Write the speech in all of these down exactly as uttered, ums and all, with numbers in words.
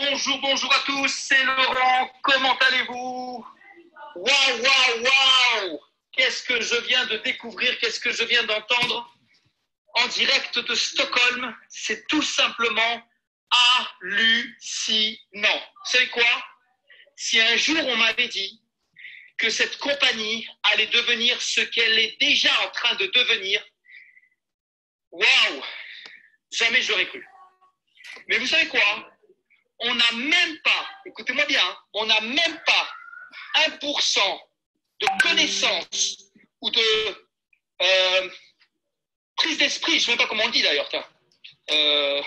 Bonjour, bonjour à tous, c'est Laurent, comment allez-vous? Waouh, waouh, waouh! Qu'est-ce que je viens de découvrir, qu'est-ce que je viens d'entendre en direct de Stockholm? C'est tout simplement hallucinant. Vous savez quoi? Si un jour on m'avait dit que cette compagnie allait devenir ce qu'elle est déjà en train de devenir, waouh! Jamais je l'aurais cru. Mais vous savez quoi? On n'a même pas, écoutez-moi bien, on n'a même pas un pour cent de connaissance ou de euh, prise d'esprit, je ne sais même pas comment on le dit d'ailleurs, euh,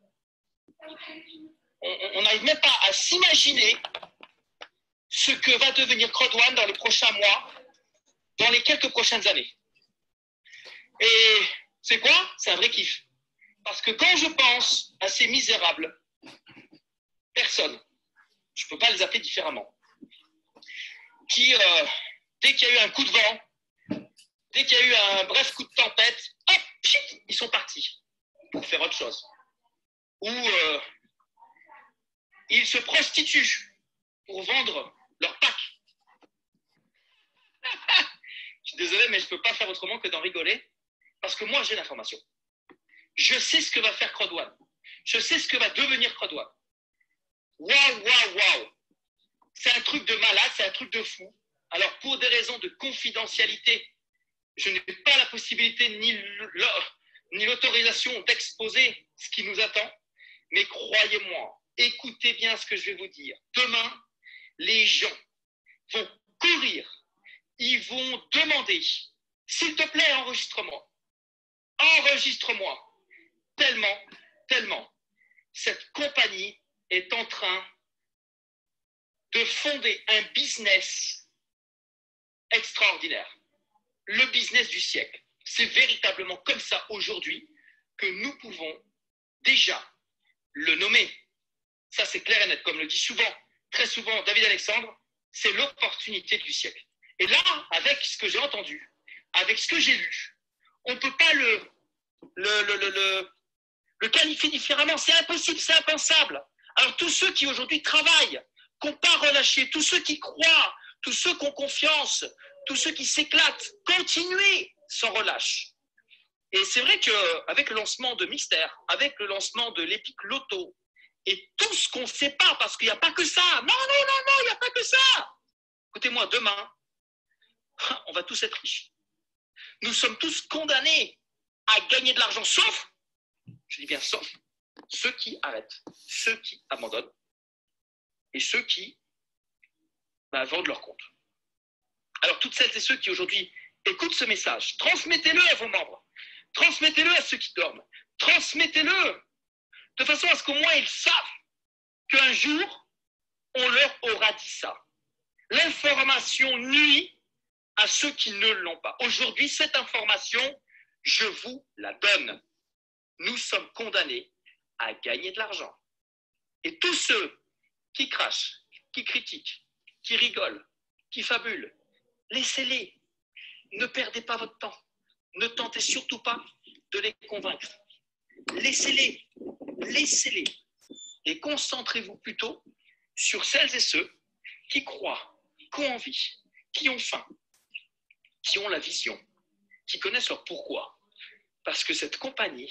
on n'arrive même pas à s'imaginer ce que va devenir CrowdOne dans les prochains mois, dans les quelques prochaines années. Et c'est quoi? C'est un vrai kiff. Parce que quand je pense à ces misérables personnes, je ne peux pas les appeler différemment, qui, euh, dès qu'il y a eu un coup de vent, dès qu'il y a eu un bref coup de tempête, hop, pchit, ils sont partis pour faire autre chose. Ou euh, ils se prostituent pour vendre leur pack. Je suis désolé, mais je ne peux pas faire autrement que d'en rigoler, parce que moi, j'ai l'information. Je sais ce que va faire CrowdOne. Je sais ce que va devenir CrowdOne. Waouh, waouh, waouh! C'est un truc de malade, c'est un truc de fou. Alors, pour des raisons de confidentialité, je n'ai pas la possibilité ni l'autorisation d'exposer ce qui nous attend. Mais croyez-moi, écoutez bien ce que je vais vous dire. Demain, les gens vont courir. Ils vont demander, s'il te plaît, enregistre-moi. Enregistre-moi. Tellement, tellement, cette compagnie est en train de fonder un business extraordinaire. Le business du siècle. C'est véritablement comme ça aujourd'hui que nous pouvons déjà le nommer. Ça, c'est clair et net. Comme le dit souvent, très souvent, David Alexandre, c'est l'opportunité du siècle. Et là, avec ce que j'ai entendu, avec ce que j'ai lu, on ne peut pas le, le, le, le, le, le qualifier différemment. C'est impossible, c'est impensable. Alors, tous ceux qui aujourd'hui travaillent, qui n'ont pas relâché, tous ceux qui croient, tous ceux qui ont confiance, tous ceux qui s'éclatent, continuez sans relâche. Et c'est vrai qu'avec le lancement de Mystère, avec le lancement de l'Epic Loto, et tout ce qu'on ne sait pas, parce qu'il n'y a pas que ça. Non, non, non, non, il n'y a pas que ça. Écoutez-moi, demain, on va tous être riches. Nous sommes tous condamnés à gagner de l'argent, sauf, je dis bien sauf, ceux qui arrêtent, ceux qui abandonnent, et ceux qui bah, vendent leur compte. Alors, toutes celles et ceux qui aujourd'hui écoutent ce message, transmettez-le à vos membres, transmettez-le à ceux qui dorment, transmettez-le de façon à ce qu'au moins ils savent qu'un jour, on leur aura dit ça. L'information nuit à ceux qui ne l'ont pas. Aujourd'hui, cette information, je vous la donne. Nous sommes condamnés à gagner de l'argent. Et tous ceux qui crachent, qui critiquent, qui rigolent, qui fabulent, laissez-les. Ne perdez pas votre temps. Ne tentez surtout pas de les convaincre. Laissez-les. Laissez-les. Et concentrez-vous plutôt sur celles et ceux qui croient, qui ont envie, qui ont faim, qui ont la vision, qui connaissent leur pourquoi. Parce que cette compagnie,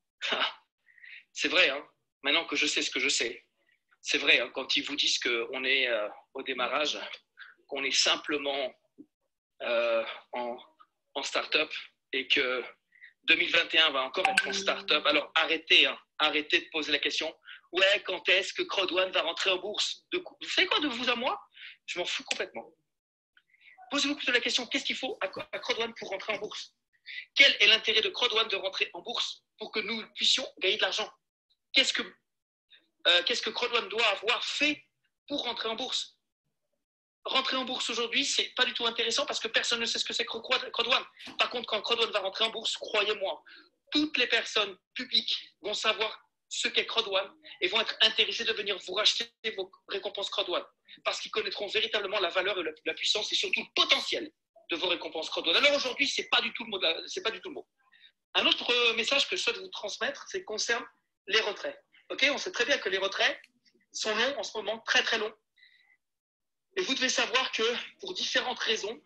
c'est vrai, hein, maintenant que je sais ce que je sais, c'est vrai, hein, quand ils vous disent qu'on est euh, au démarrage, qu'on est simplement euh, en, en start-up et que deux mille vingt et un va encore être en start-up, alors arrêtez, hein, arrêtez de poser la question. Ouais, quand est-ce que CrowdOne va rentrer en bourse? de, Vous savez quoi, de vous à moi? Je m'en fous complètement. Posez-vous plutôt la question, qu'est-ce qu'il faut à, à CrowdOne pour rentrer en bourse? Quel est l'intérêt de CrowdOne de rentrer en bourse pour que nous puissions gagner de l'argent? Qu'est-ce que, euh, qu'est-ce que CrowdOne doit avoir fait pour rentrer en bourse? Rentrer en bourse aujourd'hui, c'est pas du tout intéressant parce que personne ne sait ce que c'est CrowdOne. Par contre, quand CrowdOne va rentrer en bourse, croyez-moi, toutes les personnes publiques vont savoir ce qu'est CrowdOne et vont être intéressés de venir vous racheter vos récompenses CrowdOne parce qu'ils connaîtront véritablement la valeur, la, la puissance et surtout le potentiel de vos récompenses CrowdOne. Alors aujourd'hui, c'est pas du tout le mot. De, c'est pas du tout le mot. Un autre message que je souhaite vous transmettre, c'est concerne les retraits. Ok, on sait très bien que les retraits, sont longs en ce moment, très très longs. Et vous devez savoir que pour différentes raisons,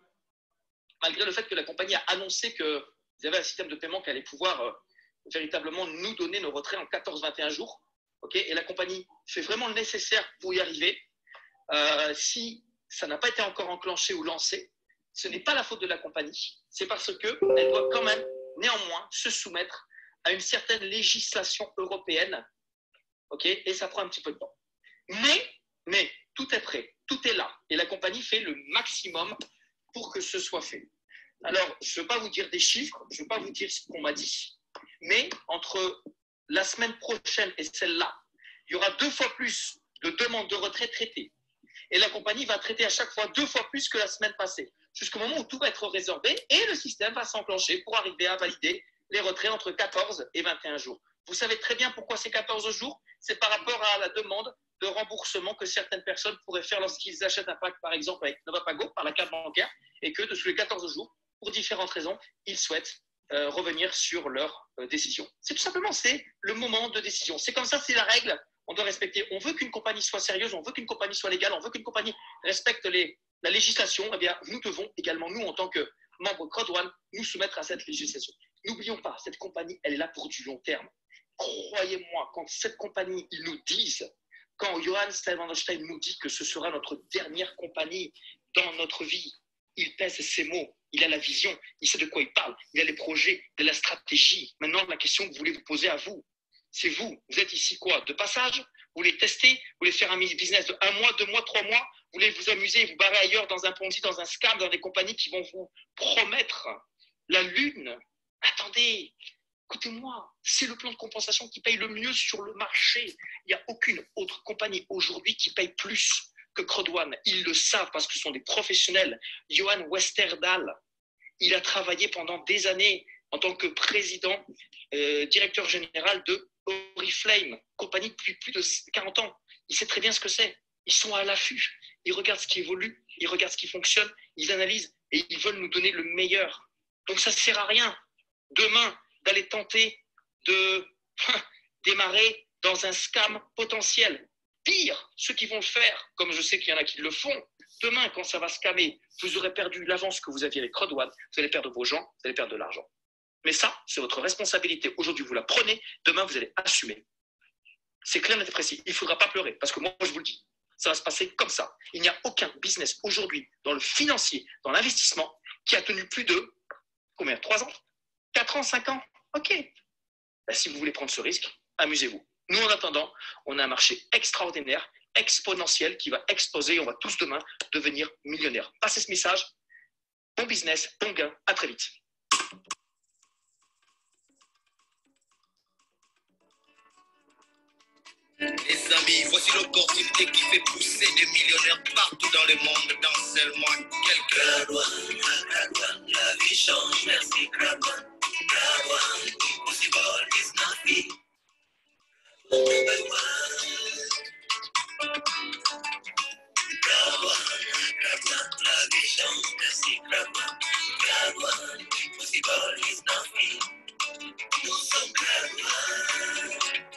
malgré le fait que la compagnie a annoncé qu'il y avait un système de paiement qui allait pouvoir euh, véritablement nous donner nos retraits en quatorze à vingt et un jours, okay, et la compagnie fait vraiment le nécessaire pour y arriver, euh, si ça n'a pas été encore enclenché ou lancé, ce n'est pas la faute de la compagnie, c'est parce qu'elle doit quand même néanmoins se soumettre à une certaine législation européenne, okay, et ça prend un petit peu de temps. Mais, mais tout est prêt, tout est là, et la compagnie fait le maximum pour que ce soit fait. Alors, je ne veux pas vous dire des chiffres, je ne veux pas vous dire ce qu'on m'a dit, mais entre la semaine prochaine et celle-là, il y aura deux fois plus de demandes de retrait traitées. Et la compagnie va traiter à chaque fois deux fois plus que la semaine passée, jusqu'au moment où tout va être résorbé et le système va s'enclencher pour arriver à valider les retraits entre quatorze et vingt et un jours. Vous savez très bien pourquoi c'est quatorze jours, c'est par rapport à la demande de remboursement que certaines personnes pourraient faire lorsqu'ils achètent un pack, par exemple, avec Novapago, par la carte bancaire, et que, de tous les quatorze jours, pour différentes raisons, ils souhaitent euh, revenir sur leur euh, décision. C'est tout simplement, c'est le moment de décision. C'est comme ça, c'est la règle, on doit respecter. On veut qu'une compagnie soit sérieuse, on veut qu'une compagnie soit légale, on veut qu'une compagnie respecte les, la législation. Eh bien, nous devons également, nous, en tant que membres CROD One, nous soumettre à cette législation. N'oublions pas, cette compagnie, elle est là pour du long terme. Croyez-moi, quand cette compagnie, ils nous disent, quand Johann Stein nous dit que ce sera notre dernière compagnie dans notre vie, il pèse ses mots, il a la vision, il sait de quoi il parle, il a les projets, il a la stratégie. Maintenant, la question que vous voulez vous poser à vous, c'est vous, vous êtes ici quoi? De passage? Vous voulez tester? Vous voulez faire un business de un mois, deux mois, trois mois? Vous voulez vous amuser, vous barrer ailleurs dans un Ponzi, dans un scam, dans des compagnies qui vont vous promettre la lune? Attendez, écoutez-moi, c'est le plan de compensation qui paye le mieux sur le marché. Il n'y a aucune autre compagnie aujourd'hui qui paye plus que CROD One. Ils le savent parce que ce sont des professionnels. Johan Westerdahl, il a travaillé pendant des années en tant que président, euh, directeur général de Oriflame, compagnie depuis plus de quarante ans. Il sait très bien ce que c'est. Ils sont à l'affût. Ils regardent ce qui évolue, ils regardent ce qui fonctionne, ils analysent et ils veulent nous donner le meilleur. Donc ça ne sert à rien demain d'aller tenter de démarrer dans un scam potentiel. Pire, ceux qui vont le faire, comme je sais qu'il y en a qui le font, demain, quand ça va scammer, vous aurez perdu l'avance que vous aviez avec CROD One, vous allez perdre vos gens, vous allez perdre de l'argent. Mais ça, c'est votre responsabilité. Aujourd'hui, vous la prenez, demain, vous allez assumer. C'est clair, net et précis. Il ne faudra pas pleurer, parce que moi, je vous le dis, ça va se passer comme ça. Il n'y a aucun business aujourd'hui, dans le financier, dans l'investissement, qui a tenu plus de, combien, trois ans, quatre ans, cinq ans? Ok. Ben, si vous voulez prendre ce risque, amusez-vous. Nous, en attendant, on a un marché extraordinaire, exponentiel, qui va exploser et on va tous demain devenir millionnaires. Passez ce message. Bon business, bon gain. À très vite. Les amis, voici l'opportunité qui fait pousser des millionnaires partout dans le monde dans seulement quelques CROD One, CROD One, la vie change, merci CROD One. CROD One, impossible is nothing. Number one. CROD One, CROD One, la vie change, merci CROD One. CROD One, impossible is nothing. Nous sommes CROD One.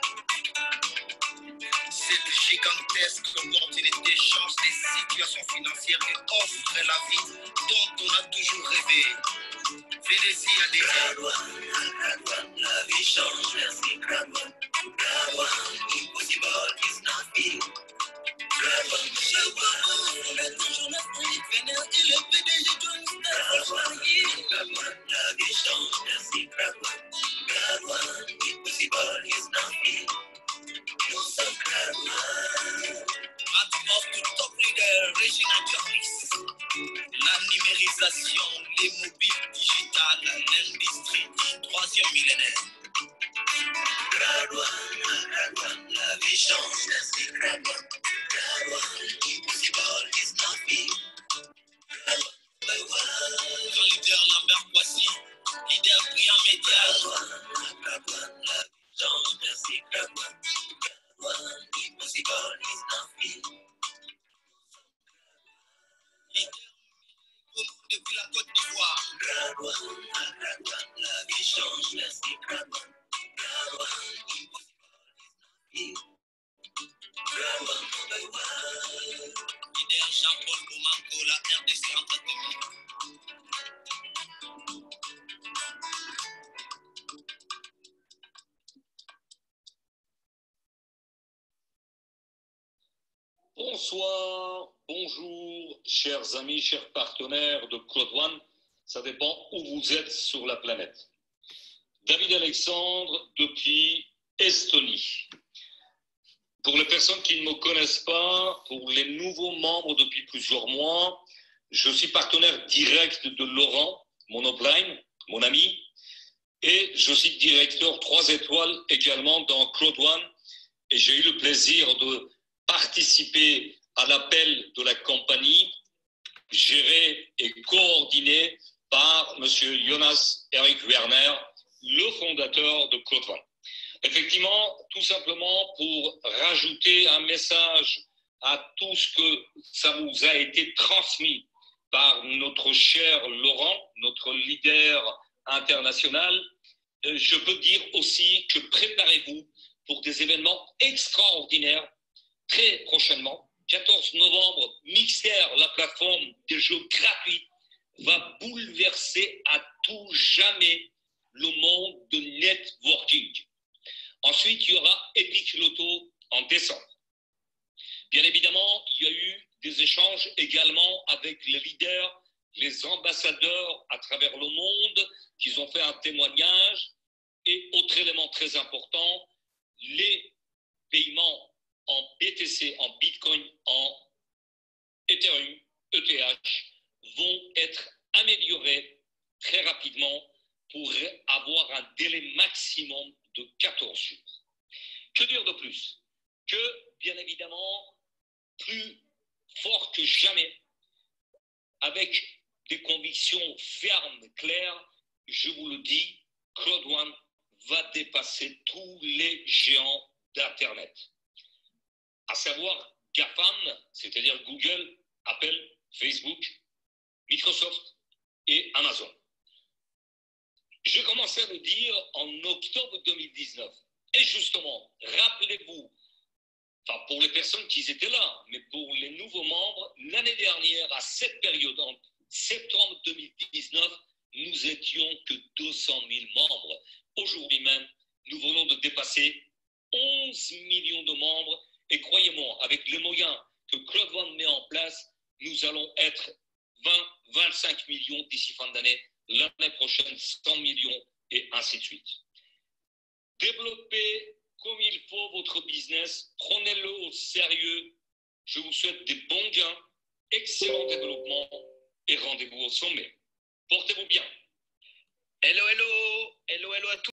Cette gigantesque opportunité change les situations financières et offre la vie dont on a toujours rêvé. Venez-y à des CROD One, CROD One, la vie change, merci CROD One. CROD One, impossible is nothing. CROD One, je vois, on est toujours notre unique vénère et le P D G John Star. CROD One, la vie change, merci CROD One. CROD One, impossible is nothing. Nous sommes CROD One. Hat of the top leader, Regina Joyce. La numérisation, les mobiles digitales, l'industrie du troisième millénaire. CROD One, CROD One, la vie change, merci CROD One. CROD One, impossible is nothing. CROD One, number one. Grand leader Lambert Kwasi, leader brillant médial. CROD One, CROD One, la vie change, merci CROD One. CROD One, impossible is nothing. Leader depuis la Côte d'Ivoire. CROD One, CROD One, la vie change, merci CROD One. CROD One, impossible is nothing. CROD One. c'est entre tes mains. Bonsoir, bonjour, chers amis, chers partenaires de Claude One. Ça dépend où vous êtes sur la planète. David Alexandre depuis Estonie. Pour les personnes qui ne me connaissent pas, pour les nouveaux membres depuis plusieurs mois, je suis partenaire direct de Laurent, mon upline, mon ami, et je suis directeur trois étoiles également dans Claude One. Et j'ai eu le plaisir de participer à l'appel de la compagnie gérée et coordonnée par M. Jonas Erik Werner, le fondateur de Claude One. Effectivement, tout simplement pour rajouter un message à tout ce que ça vous a été transmis par notre cher Laurent, notre leader international, je peux dire aussi que préparez-vous pour des événements extraordinaires très prochainement. quatorze novembre, Mixer, la plateforme des jeux gratuits, va bouleverser à tout jamais le monde de networking. Ensuite, il y aura Epic Loto en décembre. Bien évidemment, il y a eu des échanges également avec les leaders, les ambassadeurs à travers le monde qui ont fait un témoignage. Et autre élément très important, les paiements en B T C, en Bitcoin, en Ethereum, E T H, vont être améliorés très rapidement pour avoir un délai maximum de quatorze jours. Que dire de plus? Que, bien évidemment, plus fort que jamais, avec des convictions fermes, claires, je vous le dis, Claude One va dépasser tous les géants d'Internet. À savoir GAFAM, c'est-à-dire Google, Apple, Facebook, Microsoft et Amazon. Je commençais à le dire en octobre deux mille dix-neuf. Et justement, rappelez-vous, enfin pour les personnes qui étaient là, mais pour les nouveaux membres, l'année dernière, à cette période, en septembre deux mille dix-neuf, nous étions que deux cent mille membres. Aujourd'hui même, nous venons de dépasser onze millions de membres. Et croyez-moi, avec les moyens que Claude One met en place, nous allons être vingt à vingt-cinq millions d'ici fin d'année, l'année prochaine cent millions et ainsi de suite. Développez comme il faut votre business, prenez-le au sérieux. Je vous souhaite des bons gains, excellent développement et rendez-vous au sommet. Portez-vous bien. Hello, hello, hello, hello à tous.